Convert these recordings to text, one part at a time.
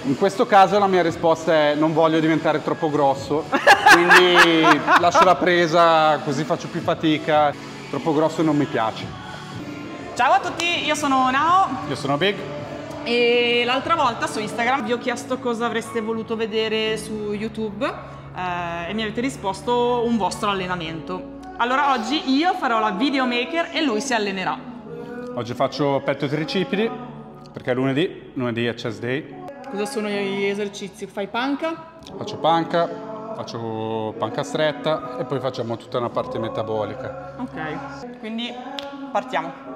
In questo caso la mia risposta è non voglio diventare troppo grosso, quindi lascio la presa così faccio più fatica, troppo grosso non mi piace. Ciao a tutti, io sono Nao. Io sono Big. E l'altra volta su Instagram vi ho chiesto cosa avreste voluto vedere su YouTube e mi avete risposto un vostro allenamento. Allora oggi io farò la videomaker e lui si allenerà. Oggi faccio petto e tricipiti perché è lunedì è chest day. Cosa sono gli esercizi? Fai panca? Faccio panca stretta e poi facciamo tutta una parte metabolica. Ok, quindi partiamo.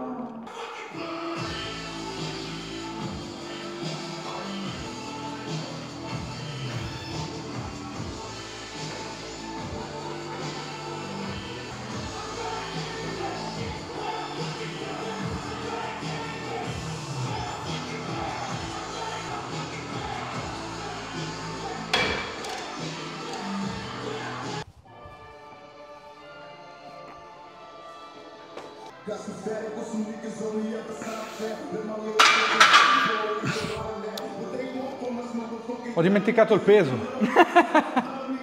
Ho dimenticato il peso.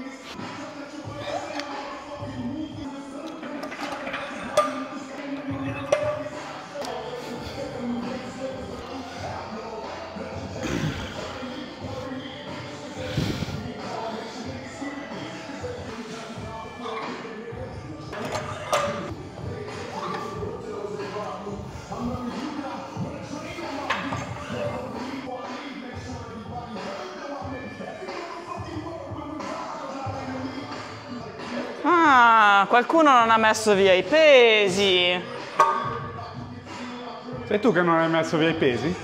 Ah, qualcuno non ha messo via i pesi. Sei tu che non hai messo via i pesi?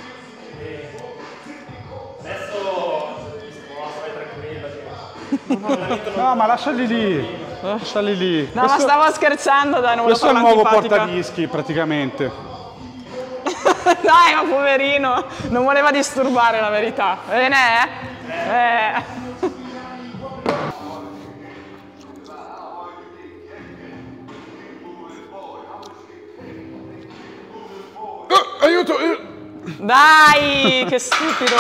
No, ma lasciali lì. Lasciali lì. No, ma stavo scherzando, dai, non Questo è il volevo nuovo farla antipatica. portadischi, praticamente. Dai, ma poverino, non voleva disturbare la verità. Bene? Aiuto! Dai, che stupido.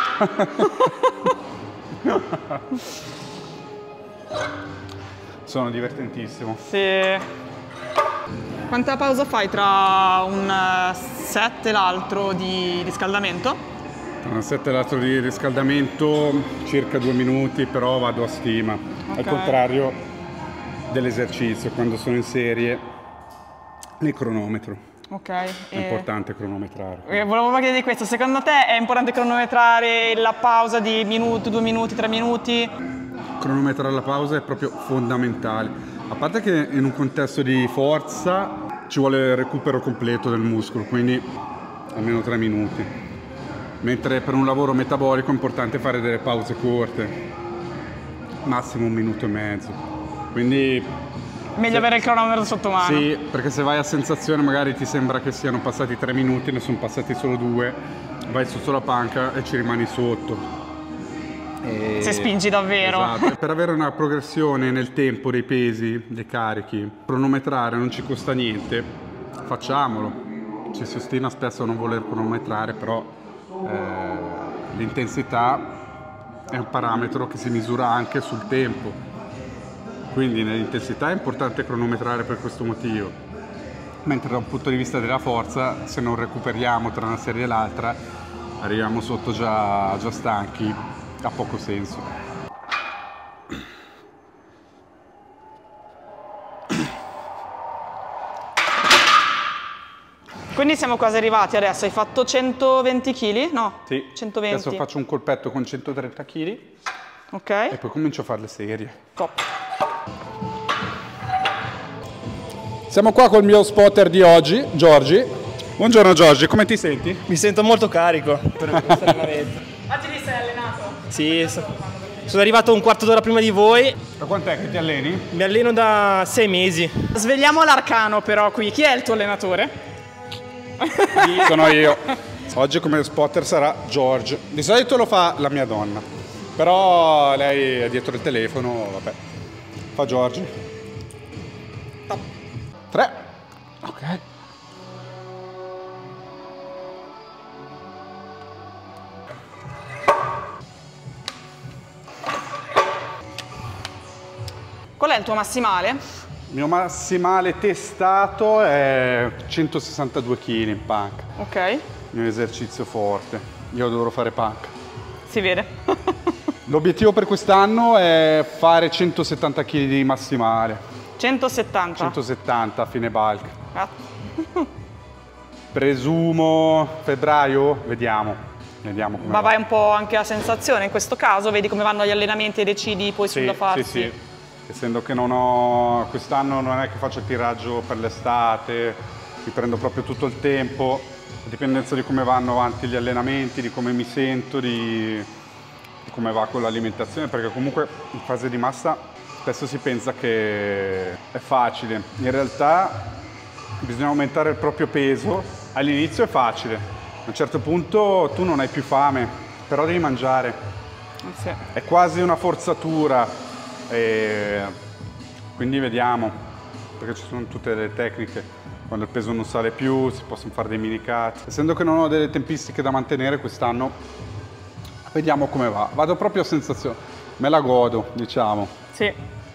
Sono divertentissimo. Sì. Quanta pausa fai tra un set e l'altro di riscaldamento? Tra un set e l'altro di riscaldamento circa 2 minuti, però vado a stima. Ok. Al contrario dell'esercizio, quando sono in serie, nel cronometro. Ok. È importante cronometrare. Volevo chiedere di questo, secondo te è importante cronometrare la pausa di minuti, 2 minuti, 3 minuti? Cronometrare la pausa è proprio fondamentale. A parte che in un contesto di forza ci vuole il recupero completo del muscolo, quindi almeno 3 minuti. Mentre per un lavoro metabolico è importante fare delle pause corte, massimo 1 minuto e mezzo. Quindi Meglio avere il cronometro sotto mano. sì, perché se vai a sensazione magari ti sembra che siano passati 3 minuti, ne sono passati solo 2, vai sotto la panca e ci rimani sotto. Se spingi davvero. Esatto. E per avere una progressione nel tempo dei pesi, dei carichi, cronometrare non ci costa niente, facciamolo. Ci si ostina spesso a non voler cronometrare, però l'intensità è un parametro che si misura anche sul tempo. Quindi nell'intensità è importante cronometrare per questo motivo, mentre da un punto di vista della forza, se non recuperiamo tra una serie e l'altra, arriviamo sotto già stanchi, ha poco senso. Quindi siamo quasi arrivati adesso, hai fatto 120 kg? No? Sì, 120. adesso faccio un colpetto con 130 kg Ok. e poi comincio a fare le serie. Top. Siamo qua col mio spotter di oggi, Giorgi. Buongiorno Giorgi, come ti senti? Mi sento molto carico per questo allenamento. Oggi ti sei allenato? Sì, sono arrivato un quarto d'ora prima di voi. Da quant'è che ti alleni? Mi alleno da 6 mesi. Svegliamo l'arcano però qui. Chi è il tuo allenatore? Sono io. Oggi come spotter sarà George. Di solito lo fa la mia donna, però lei è dietro il telefono, vabbè. Fa George. 3. Ok. Qual è il tuo massimale? Il mio massimale testato è 162 kg in panca. Ok. Il mio esercizio forte. Io dovrò fare panca. Si vede. L'obiettivo per quest'anno è fare 170 kg di massimale. 170? 170 a fine bulk. Ah. Presumo febbraio? Vediamo. Vediamo come Ma va. vai un po' anche a sensazione in questo caso? Vedi come vanno gli allenamenti e decidi poi Sì, sulla farsi? sì, sì. Essendo che non ho... quest'anno non è che faccio il tiraggio per l'estate, mi prendo proprio tutto il tempo, a dipendenza di come vanno avanti gli allenamenti, di come mi sento, di come va con l'alimentazione, perché comunque in fase di massa spesso si pensa che è facile. In realtà bisogna aumentare il proprio peso, all'inizio è facile, a un certo punto tu non hai più fame, però devi mangiare. Sì. È quasi una forzatura. E quindi vediamo, perché ci sono tutte le tecniche, quando il peso non sale più si possono fare dei mini cut. Essendo che non ho delle tempistiche da mantenere quest'anno, vediamo come va. Vado proprio a sensazione, me la godo, diciamo. Sì.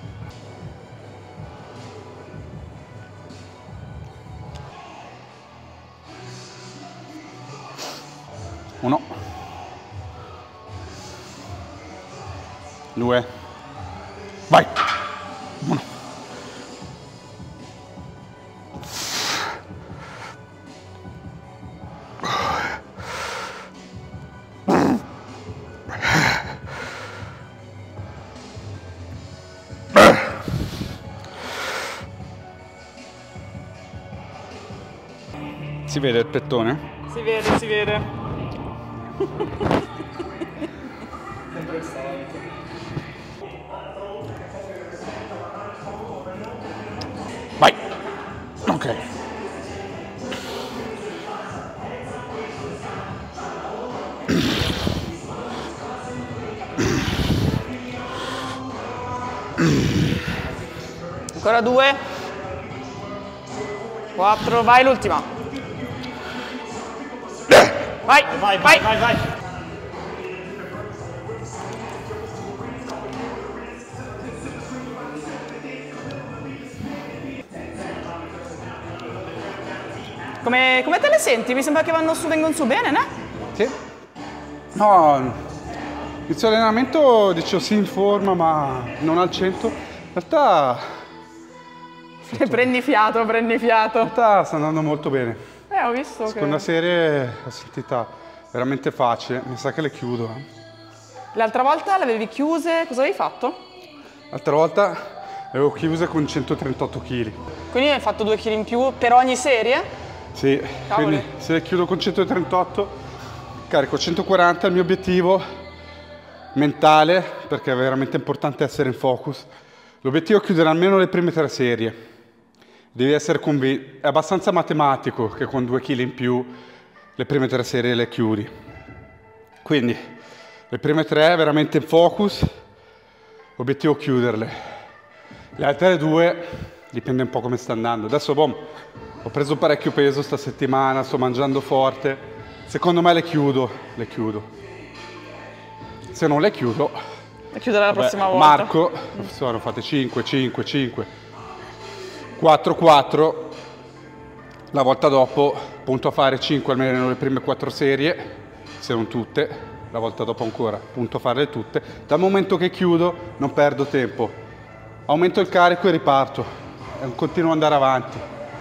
Uno, due, vai! Uno. Si vede il pettone? Si vede, si vede. Sempre il solito. Vai! Ok. Ancora 2. 4, vai l'ultima. Vai, Vai, vai, vai, vai. Come te le senti? Mi sembra che vengono su bene, no? Sì. No, inizio allenamento dicevo sì in forma ma non al 100. In realtà Prendi fiato, prendi fiato. sta andando molto bene. Ho visto Seconda che... serie l'ho sentita veramente facile, mi sa che le chiudo. L'altra volta le avevi chiuse, cosa avevi fatto? L'altra volta le avevo chiuse con 138 kg. Quindi hai fatto 2 kg in più per ogni serie? Sì, Cavoli. quindi se le chiudo con 138 carico 140, il mio obiettivo mentale, perché è veramente importante essere in focus. L'obiettivo è chiudere almeno le prime 3 serie. Devi essere convinto, è abbastanza matematico che con 2 kg in più le prime 3 serie le chiudi. Quindi le prime 3 veramente in focus, obiettivo chiuderle. Le altre 2 dipende un po' come sta andando. Adesso ho preso parecchio peso sta settimana, sto mangiando forte. Secondo me le chiudo. Se non le chiudo, La chiuderò la prossima volta. Marco, sono fatte 5, 5, 5. 4-4, la volta dopo punto a fare 5 almeno le prime 4 serie, se non tutte, la volta dopo ancora punto a farle tutte. Dal momento che chiudo non perdo tempo, aumento il carico e riparto, è un continuo andare avanti.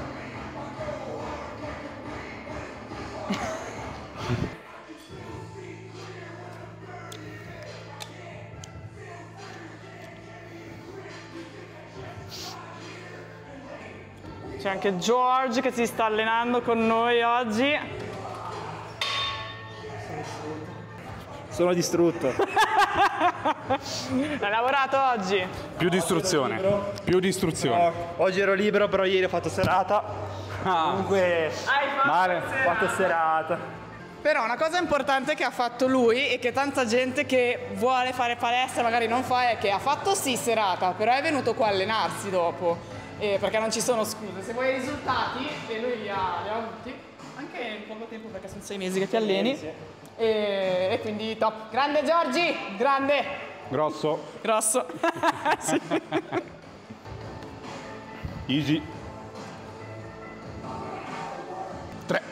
C'è anche George che si sta allenando con noi oggi. Sono distrutto. Hai lavorato oggi? Più di istruzione, più di istruzione. No, oggi ero libero, però ieri ho fatto serata. Comunque, Hai fatto Male. ho fatto serata. Però una cosa importante che ha fatto lui e che tanta gente che vuole fare palestra magari non fa è che ha fatto sì serata, però è venuto qua a allenarsi dopo. Perché non ci sono scuse. Se vuoi i risultati, e lui li ha avuti, anche in poco tempo perché sono 6 mesi che ti alleni. E quindi top. Grande Giorgi, grande. Grosso. Grosso. Sì. Easy. 3.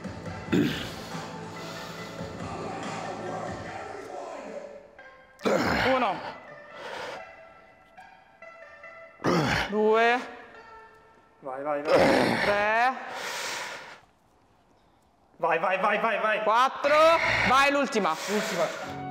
1, 2, Vai, vai, vai. 3, Vai, vai, vai, vai, vai. 4, vai l'ultima. Ultima.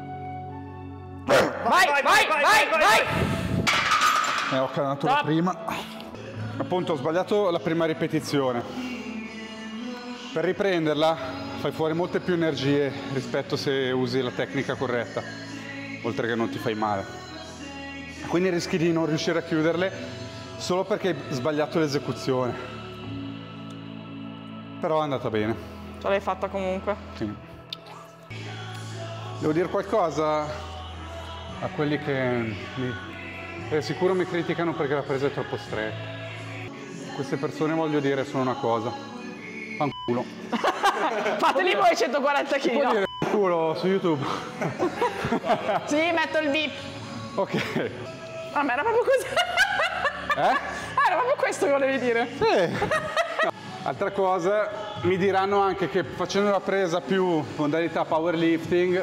Vai. Ho canato la Stop. prima. Appunto, ho sbagliato la prima ripetizione. Per riprenderla fai fuori molte più energie rispetto se usi la tecnica corretta, oltre che non ti fai male. Quindi rischi di non riuscire a chiuderle solo perché hai sbagliato l'esecuzione. Però è andata bene. Ce l'hai fatta comunque. Sì. Devo dire qualcosa a quelli che sicuro mi criticano perché la presa è troppo stretta. Queste persone, voglio dire, sono una cosa. Fanculo. Fateli voi 140 kg. Puoi No? dire culo su YouTube? Sì, metto il beep. Ok. Ah, ma era proprio così. Eh? Era proprio questo che volevi dire. Sì. No. Altra cosa, mi diranno anche che facendo la presa più modalità powerlifting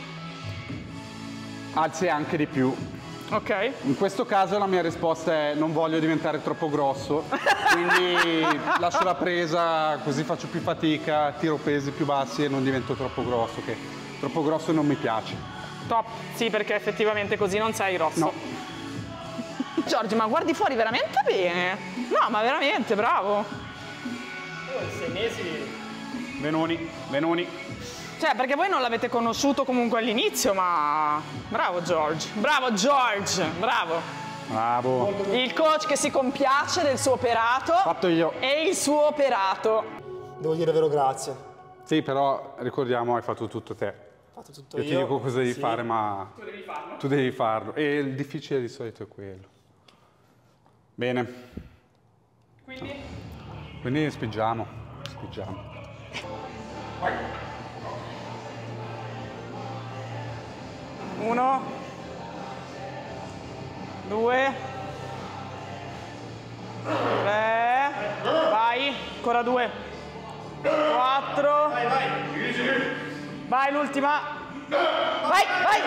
alzi anche di più. Ok. In questo caso la mia risposta è: non voglio diventare troppo grosso, quindi lascio la presa, così faccio più fatica, tiro pesi più bassi e non divento troppo grosso, che troppo grosso non mi piace. Top. Sì, perché effettivamente così non sei grosso. No. Giorgio, ma guardi fuori veramente bene. No, ma veramente, bravo. 6 mesi. Venoni. Cioè, perché voi non l'avete conosciuto comunque all'inizio, ma... Bravo George. Bravo George. Bravo. Bravo. Il coach che si compiace del suo operato. Fatto io. E il suo operato. Devo dire vero grazie. Sì, però ricordiamo, hai fatto tutto te. Ho fatto tutto Io io. ti dico cosa devi Sì. fare, ma Tu devi farlo. tu devi farlo. E il difficile di solito è quello. Bene. Quindi spingiamo. Vai. 1, 2, 3, vai, ancora 2, 4, vai l'ultima, vai,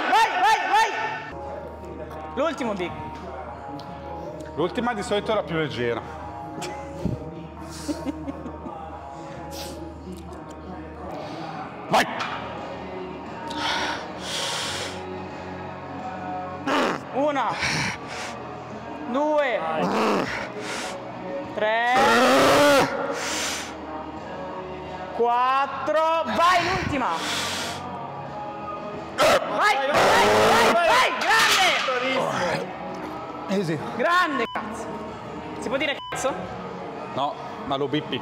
l'ultimo big. L'ultima di solito è la più leggera. Vai! 1, 2, 3, 4, vai l'ultima! Vai, grande! Easy. Grande cazzo! Si può dire cazzo? No, ma lo bippi.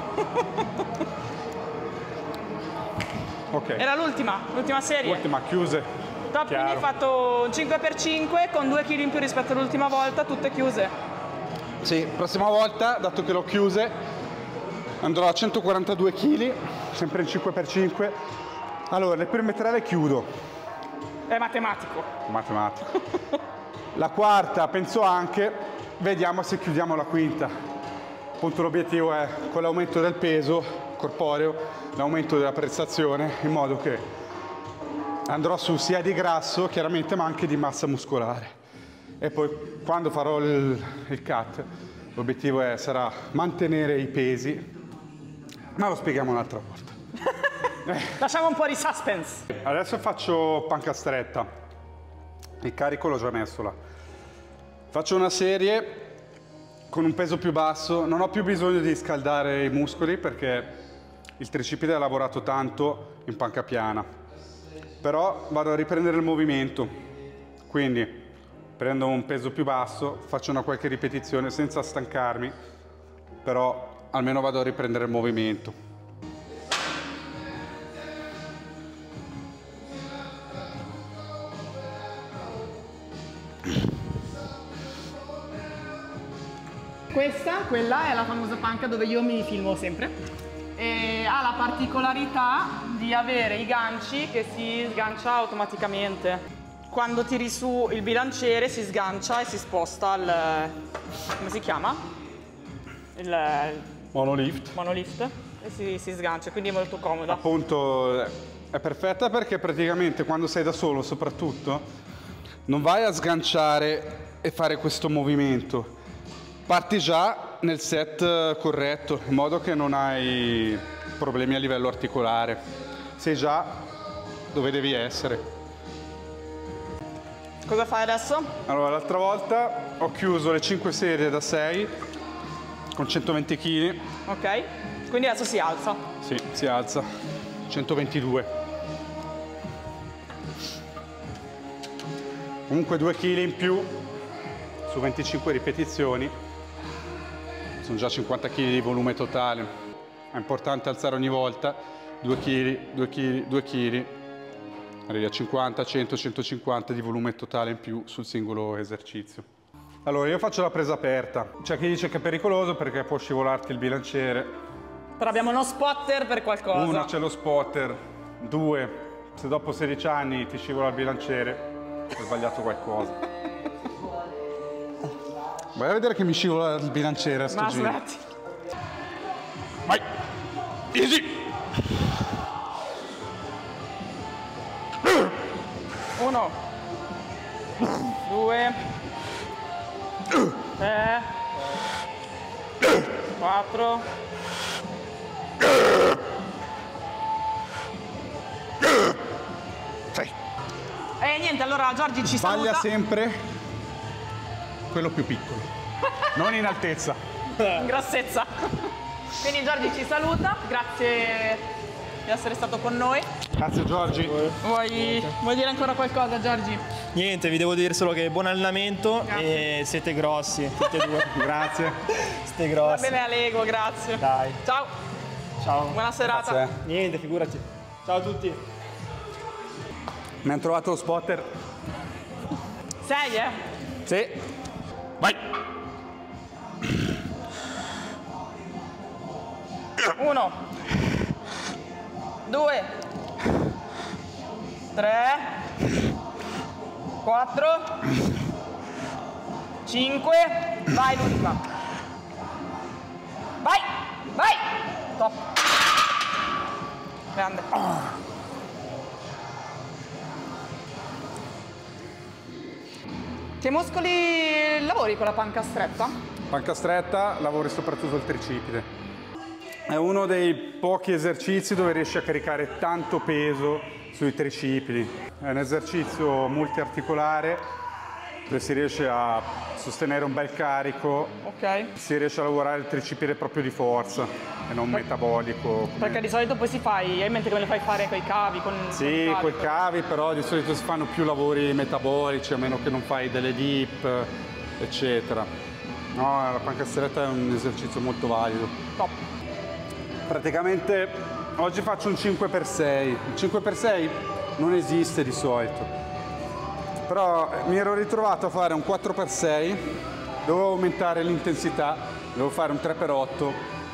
Ok. Era l'ultima serie. Ultima, chiuse. Top, quindi hai fatto 5x5 con 2 kg in più rispetto all'ultima volta, tutte chiuse. Sì, prossima volta, dato che l'ho chiuse, andrò a 142 kg, sempre in 5x5. Allora, le prime 3 le chiudo. È matematico. Matematico. La quarta penso anche, vediamo se chiudiamo la quinta. Appunto l'obiettivo è, con l'aumento del peso corporeo, l'aumento della prestazione, in modo che andrò su sia di grasso, chiaramente, ma anche di massa muscolare. E poi quando farò il cut, l'obiettivo sarà mantenere i pesi, ma lo spieghiamo un'altra volta. Lasciamo un po' di suspense. Adesso faccio panca stretta. Il carico l'ho già messo là. Faccio una serie con un peso più basso. Non ho più bisogno di scaldare i muscoli perché il tricipite ha lavorato tanto in panca piana. Però vado a riprendere il movimento. Quindi prendo un peso più basso, faccio una qualche ripetizione senza stancarmi, però almeno vado a riprendere il movimento. Quella è la famosa panca dove io mi filmo sempre. E ha la particolarità di avere i ganci che si sgancia automaticamente. Quando tiri su il bilanciere si sgancia e si sposta al... come si chiama? il monolift. monolift e si sgancia, quindi è molto comoda. Appunto è perfetta perché praticamente quando sei da solo soprattutto non vai a sganciare e fare questo movimento, parti già nel set corretto in modo che non hai problemi a livello articolare, sei già dove devi essere. Cosa fai adesso? Allora, l'altra volta ho chiuso le 5 serie da 6 con 120 kg. Ok, quindi adesso si alza. Sì, si alza. 122. Comunque 2 kg in più su 25 ripetizioni. Sono già 50 kg di volume totale. È importante alzare ogni volta 2 kg, 2 kg, 2 kg. Arrivi a 50, 100, 150 di volume totale in più sul singolo esercizio. Allora, io faccio la presa aperta. C'è chi dice che è pericoloso perché può scivolarti il bilanciere. Però abbiamo uno spotter per qualcosa. 1, c'è lo spotter. 2, se dopo 16 anni ti scivola il bilanciere, hai sbagliato qualcosa. Vai a vedere che mi scivola il bilanciere a sto Ma giro. smetti. Vai! Easy! 1, 2, 3, 4. E niente, allora Giorgi ci Sbaglia saluta. sempre quello più piccolo, non in altezza. In grossezza. Quindi Giorgi ci saluta, grazie di essere stato con noi. Grazie Giorgi. Vuoi dire ancora qualcosa, Giorgi? Niente, vi devo dire solo che buon allenamento. Grazie. E siete grossi, tutti e due. Grazie. Siete Va grossi. bene Alego, grazie. Dai. Ciao, Ciao. buona serata. Grazie. Niente, figurati. Ciao a tutti. Mi hanno trovato lo spotter. 6, Sì. Vai. 1, 2, 3, 4, 5, vai l'ultima. Vai, vai. Top. Grande. Che muscoli lavori con la panca stretta? Panca stretta, lavori soprattutto il tricipite. È uno dei pochi esercizi dove riesci a caricare tanto peso sui tricipiti. È un esercizio multiarticolare dove si riesce a sostenere un bel carico, Ok. si riesce a lavorare il tricipite proprio di forza e non metabolico. Perché di solito poi hai in mente come le fai fare coi cavi? Sì, con coi cavi, però di solito si fanno più lavori metabolici, a meno che non fai delle dip, eccetera. No, la panca stretta è un esercizio molto valido. Top. Praticamente oggi faccio un 5x6. Il 5x6 non esiste di solito. Però mi ero ritrovato a fare un 4x6, dovevo aumentare l'intensità, dovevo fare un 3x8,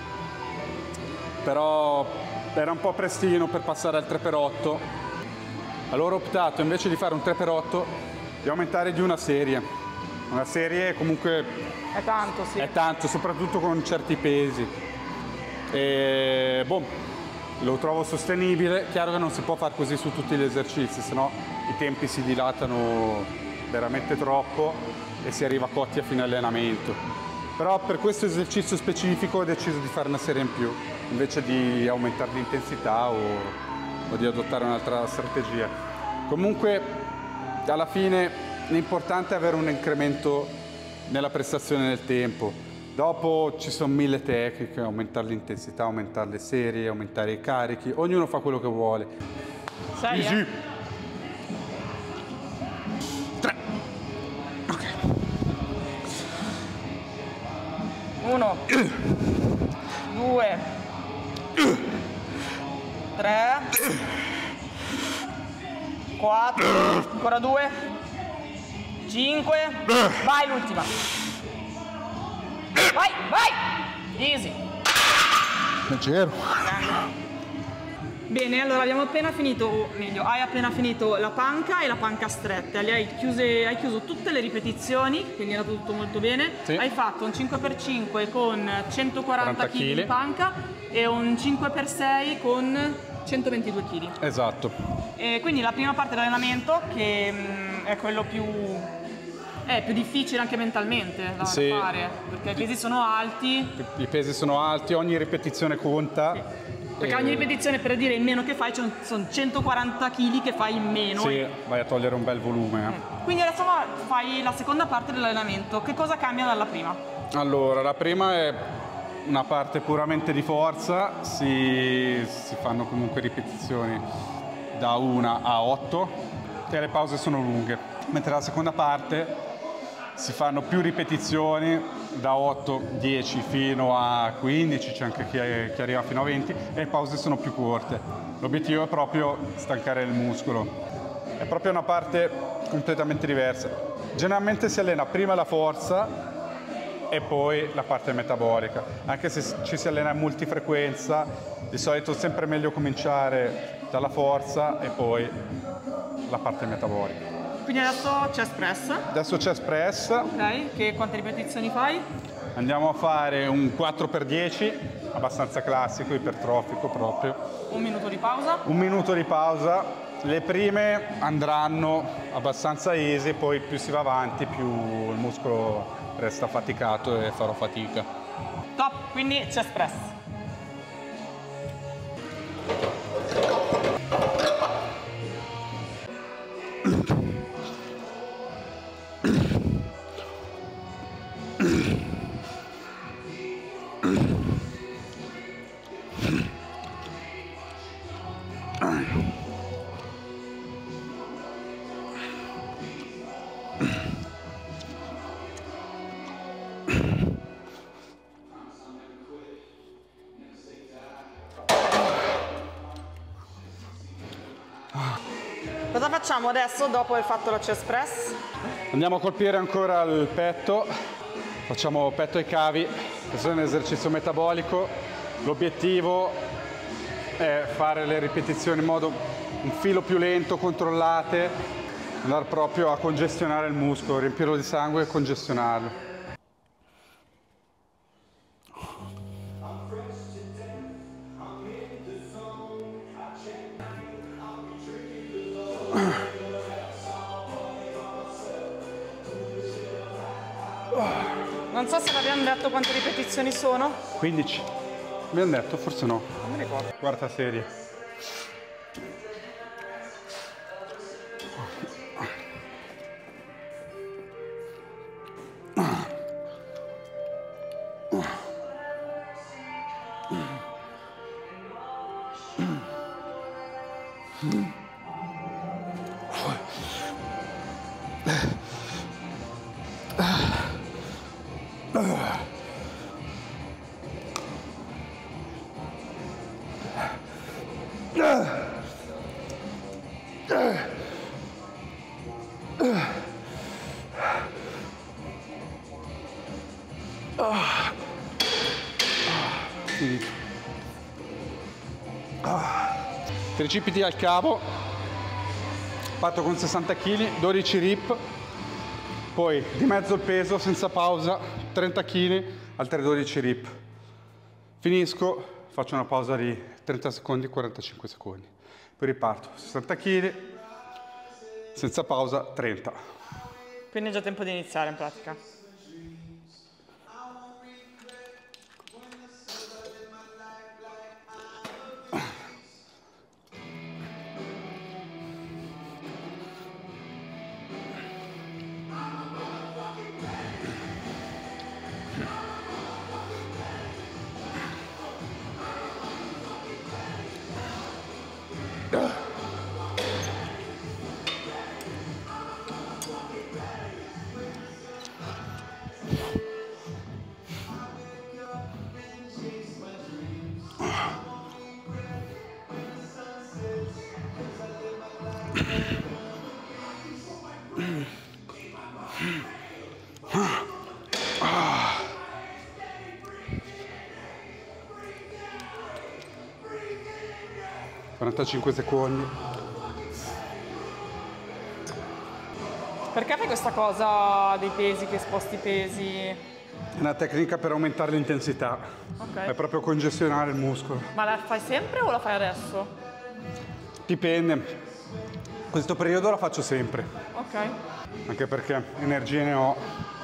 però era un po' prestino per passare al 3x8. Allora ho optato invece di fare un 3x8 di aumentare di una serie. Una serie comunque È tanto, sì. è tanto, soprattutto con certi pesi. E boh, lo trovo sostenibile. Chiaro che non si può fare così su tutti gli esercizi, sennò i tempi si dilatano veramente troppo e si arriva cotti a fine allenamento. Però per questo esercizio specifico ho deciso di fare una serie in più, invece di aumentare l'intensità o di adottare un'altra strategia. Comunque, alla fine, l'importante è avere un incremento nella prestazione nel tempo. Dopo ci sono 1000 tecniche, aumentare l'intensità, aumentare le serie, aumentare i carichi, ognuno fa quello che vuole. 6, Easy. 3. Ok. 1, 2, 3, 4, ancora 2, 5, vai l'ultima. Vai, vai! Easy. Leggero. Bene, allora abbiamo appena finito, o meglio, hai appena finito la panca e la panca strette. Hai chiuso tutte le ripetizioni, quindi è andato tutto molto bene. Sì. Hai fatto un 5x5 con 140 kg di panca e un 5x6 con 122 kg. Esatto. E quindi la prima parte dell'allenamento, che è quello più difficile anche mentalmente da fare, perché i pesi sono alti. I pesi sono alti, ogni ripetizione conta. Sì. Perché ogni ripetizione, per dire il meno che fai, sono 140 kg che fai in meno. Sì, vai a togliere un bel volume. Quindi adesso fai la seconda parte dell'allenamento. Che cosa cambia dalla prima? Allora, la prima è una parte puramente di forza, si fanno comunque ripetizioni da 1 a 8 e le pause sono lunghe, mentre la seconda parte si fanno più ripetizioni da 8, 10 fino a 15, c'è anche chi arriva fino a 20 e le pause sono più corte. L'obiettivo è proprio stancare il muscolo. È proprio una parte completamente diversa. Generalmente si allena prima la forza e poi la parte metabolica. Anche se ci si allena in multifrequenza, di solito è sempre meglio cominciare dalla forza e poi la parte metabolica. Quindi adesso chest press. Adesso chest press. Ok, quante ripetizioni fai? Andiamo a fare un 4x10, abbastanza classico, ipertrofico proprio. Un minuto di pausa. Un minuto di pausa. Le prime andranno abbastanza easy, poi più si va avanti più il muscolo resta faticato e farò fatica. Top, quindi chest press. Cosa facciamo adesso dopo aver fatto la chest press? Andiamo a colpire ancora il petto, facciamo petto ai cavi, questo è un esercizio metabolico, l'obiettivo è fare le ripetizioni in modo un filo più lento, controllate, andare proprio a congestionare il muscolo, riempirlo di sangue e congestionarlo. Non so se l'abbiamo detto quante ripetizioni sono. 15. Abbiamo detto? Forse no. Non mi ricordo. Quarta serie. Tricipiti al cavo, parto con 60 kg, 12 rip, poi di mezzo il peso senza pausa, 30 kg, altre 12 rip. Finisco, faccio una pausa di 30 secondi, 45 secondi. Poi riparto, 60 kg, senza pausa, 30. Quindi è già tempo di iniziare in pratica. 45 secondi. Perché fai questa cosa dei pesi, che sposti i pesi? È una tecnica per aumentare l'intensità. Ok. È proprio congestionare il muscolo. Ma la fai sempre o la fai adesso? Dipende. Questo periodo la faccio sempre. Ok. Anche perché energie ne ho.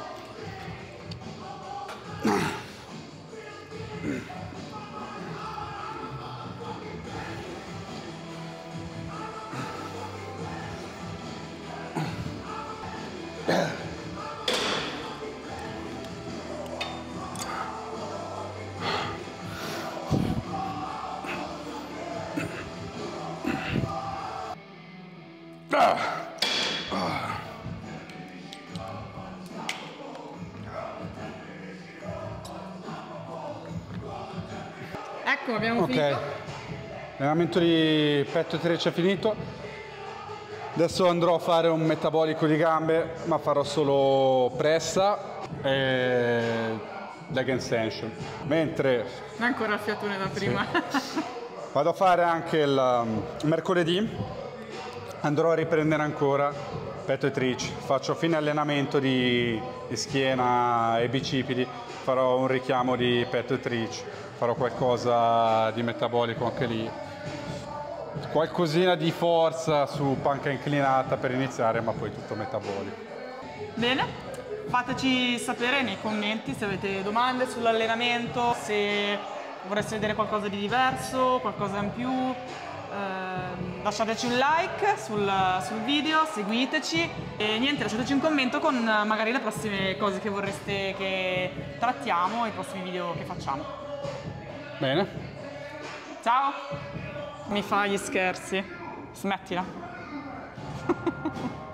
Ecco, abbiamo finito. L'allenamento di petto e trice è finito. Adesso andrò a fare un metabolico di gambe, ma farò solo pressa e leg extension. Mentre Ancora il fiatone da prima. vado a fare anche il mercoledì, andrò a riprendere ancora petto e trice. Faccio fine allenamento di schiena e bicipiti, farò un richiamo di petto e trice, farò qualcosa di metabolico anche lì. Qualcosina di forza su panca inclinata per iniziare, ma poi tutto metabolico. Bene, fateci sapere nei commenti se avete domande sull'allenamento, se vorreste vedere qualcosa di diverso, qualcosa in più. Lasciateci un like sul video, seguiteci e niente, lasciateci un commento con magari le prossime cose che vorreste che trattiamo, i prossimi video che facciamo. Bene. Ciao! Mi fa gli scherzi. Smettila.